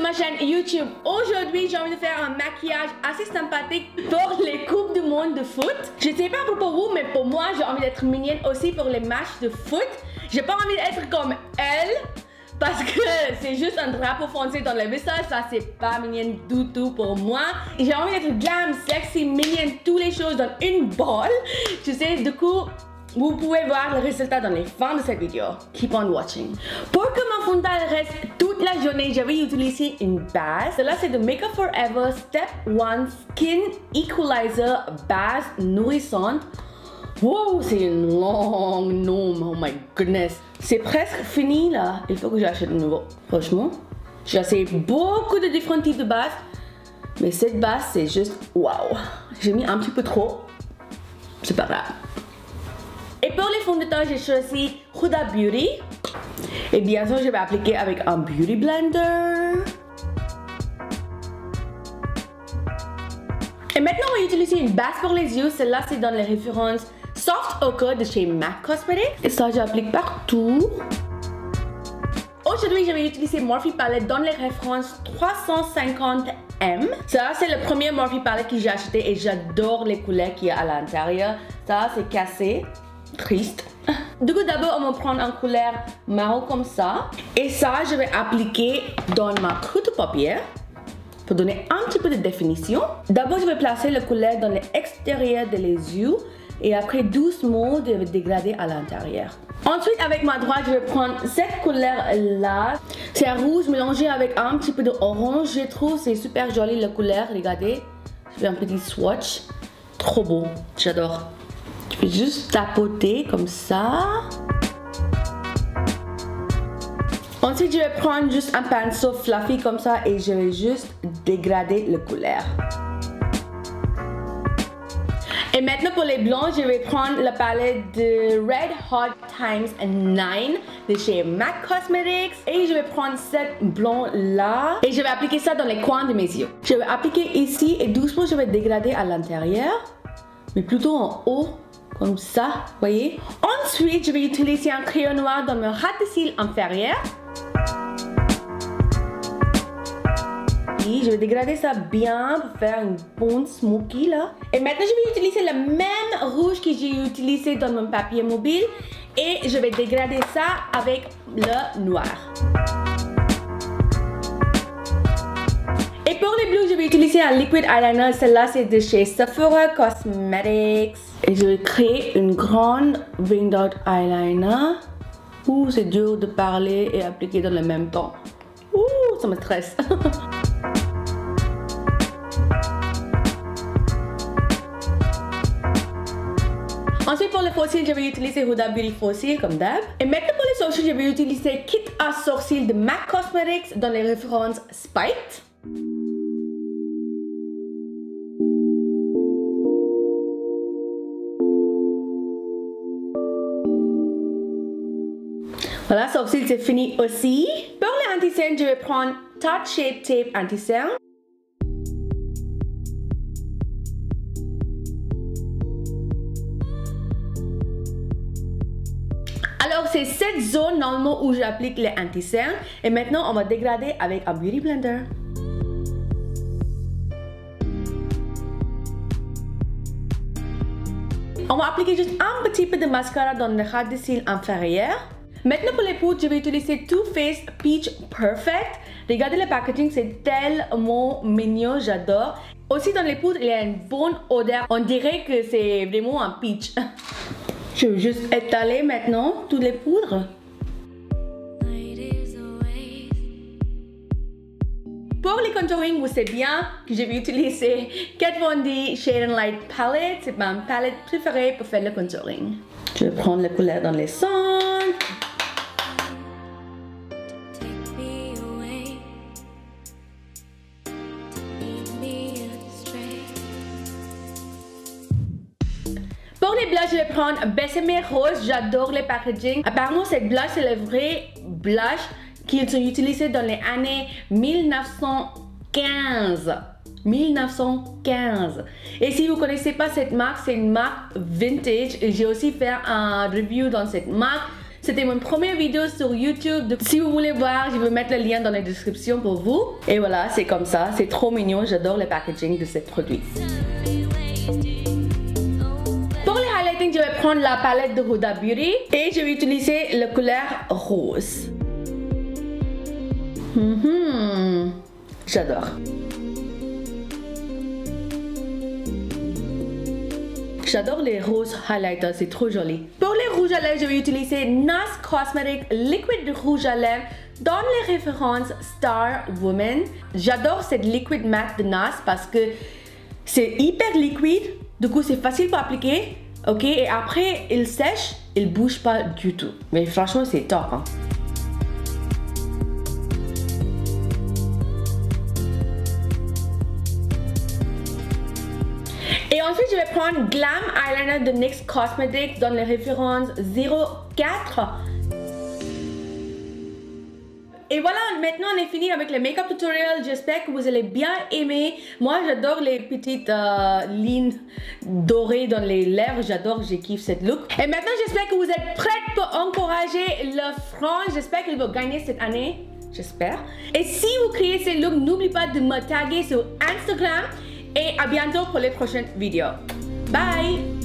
ma chaîne YouTube. Aujourd'hui, j'ai envie de faire un maquillage assez sympathique pour les coupes du monde de foot. Je sais pas pour vous, mais pour moi, j'ai envie d'être mignonne aussi pour les matchs de foot. J'ai pas envie d'être comme elle, parce que c'est juste un drapeau foncé dans le visage. Ça, c'est pas mignon du tout pour moi. J'ai envie d'être glam, sexy, mignonne, toutes les choses dans une bolle. Tu sais, du coup, vous pouvez voir le résultat dans les fins de cette vidéo. Keep on watching. Pour que mon fond de teint reste toute la journée, je vais utiliser une base. Cela, c'est de Make Up For Ever Step 1 Skin Equalizer base nourrissante. Wow, c'est une longue nom, oh my goodness. C'est presque fini là, il faut que j'achète de nouveau. Franchement, j'ai essayé beaucoup de différents types de bases, mais cette base c'est juste wow. J'ai mis un petit peu trop, c'est pas grave. Et pour les fonds de teint, j'ai choisi Huda Beauty. Et bien sûr, je vais appliquer avec un Beauty Blender. Et maintenant, on va utiliser une base pour les yeux. Celle-là, c'est dans les références Soft Ochre de chez MAC Cosmetics. Et ça, j'applique partout. Aujourd'hui, je vais utiliser Morphe Palette dans les références 350M. Ça, c'est le premier Morphe Palette que j'ai acheté et j'adore les couleurs qu'il y a à l'intérieur. Ça, c'est cassé. Triste. Du coup, d'abord, on va prendre une couleur marron comme ça. Et ça, je vais appliquer dans ma croûte de paupière pour donner un petit peu de définition. D'abord, je vais placer la couleur dans l'extérieur des yeux. Et après, doucement, je vais dégrader à l'intérieur. Ensuite, avec ma droite, je vais prendre cette couleur-là. C'est un rouge mélangé avec un petit peu d'orange. Je trouve c'est super joli la couleur. Regardez, je fais un petit swatch. Trop beau, j'adore. Je vais juste tapoter comme ça. Ensuite, je vais prendre juste un pinceau fluffy comme ça et je vais juste dégrader la couleur. Et maintenant pour les blancs, je vais prendre la palette de Red Hot Times 9 de chez MAC Cosmetics. Et je vais prendre cette blanc là. Et je vais appliquer ça dans les coins de mes yeux. Je vais appliquer ici et doucement je vais dégrader à l'intérieur. Mais plutôt en haut. Comme ça, voyez. Ensuite, je vais utiliser un crayon noir dans mon ras de cils inférieur. Et je vais dégrader ça bien pour faire une bonne smoky là. Et maintenant, je vais utiliser le même rouge que j'ai utilisé dans mon papier mobile. Et je vais dégrader ça avec le noir. Et pour les bleus, je vais utiliser un liquid eyeliner. Celle-là, c'est de chez Sephora Cosmetics. Et je vais créer une grande winged out eyeliner. Ouh, c'est dur de parler et appliquer dans le même temps. Ouh, ça me stresse. Ensuite, pour les fossiles, je vais utiliser Huda Beauty Fossil comme d'hab. Et maintenant, pour les sourcils, je vais utiliser Kit à sourcils de MAC Cosmetics dans les références Spite. Voilà, sourcils, c'est fini aussi. Pour les anti-cernes, je vais prendre Tarte Shape Tape Anti-Cerne. Alors, c'est cette zone normalement où j'applique les anti-cernes. Et maintenant, on va dégrader avec un Beauty Blender. On va appliquer juste un petit peu de mascara dans le ras de cils inférieur. Maintenant pour les poudres, je vais utiliser Too Faced Peach Perfect. Regardez le packaging, c'est tellement mignon, j'adore. Aussi dans les poudres, il y a une bonne odeur. On dirait que c'est vraiment un peach. Je vais juste étaler maintenant toutes les poudres. Pour les contouring, vous savez bien que je vais utiliser Kat Von D Shade and Light Palette. C'est ma palette préférée pour faire le contouring. Je vais prendre la couleur dans les centres. Pour les blushs, je vais prendre Bessemer Rose. J'adore les packaging. Apparemment, cette blush, c'est le vrai blush qu'ils ont utilisé dans les années 1915. 1915. Et si vous connaissez pas cette marque, c'est une marque vintage. Et j'ai aussi fait un review dans cette marque. C'était mon première vidéo sur YouTube. Donc, si vous voulez voir, je vais mettre le lien dans la description pour vous. Et voilà, c'est comme ça. C'est trop mignon. J'adore le packaging de ce produit. Pour les highlighting, je vais prendre la palette de Huda Beauty et je vais utiliser la couleur rose. J'adore. J'adore les roses highlighters, c'est trop joli. Pour les rouges à lèvres, je vais utiliser NARS Cosmetics Liquid Rouge à lèvres dans les références Star Woman. J'adore cette liquid matte de NARS parce que c'est hyper liquide, du coup c'est facile pour appliquer, ok? Et après, il sèche, il bouge pas du tout. Mais franchement, c'est top, hein? Et ensuite, je vais prendre Glam Eyeliner de NYX Cosmetics dans les références 04. Et voilà, maintenant on est fini avec le make-up tutorial. J'espère que vous allez bien aimer. Moi, j'adore les petites lignes dorées dans les lèvres. J'adore, je kiffe cette look. Et maintenant, j'espère que vous êtes prêtes pour encourager le frange. J'espère qu'il va gagner cette année. J'espère. Et si vous créez ces looks, n'oubliez pas de me taguer sur Instagram. Et à bientôt pour les prochaines vidéos. Bye!